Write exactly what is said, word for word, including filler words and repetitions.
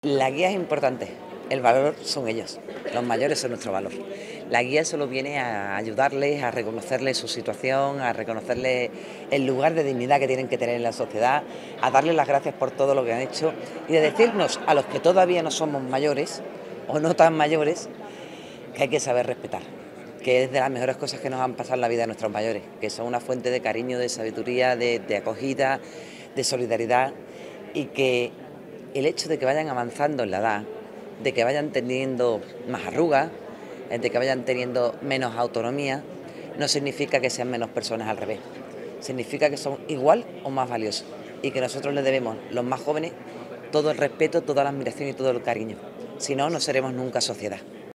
La guía es importante, el valor son ellos, los mayores son nuestro valor. La guía solo viene a ayudarles, a reconocerles su situación, a reconocerles el lugar de dignidad que tienen que tener en la sociedad, a darles las gracias por todo lo que han hecho y de decirnos a los que todavía no somos mayores o no tan mayores que hay que saber respetar, que es de las mejores cosas que nos han pasado en la vida de nuestros mayores, que son una fuente de cariño, de sabiduría, de, de acogida, de solidaridad, y que el hecho de que vayan avanzando en la edad, de que vayan teniendo más arrugas, eh, de que vayan teniendo menos autonomía, no significa que sean menos personas, al revés. Significa que son igual o más valiosos y que nosotros les debemos, los más jóvenes, todo el respeto, toda la admiración y todo el cariño. Si no, no seremos nunca sociedad.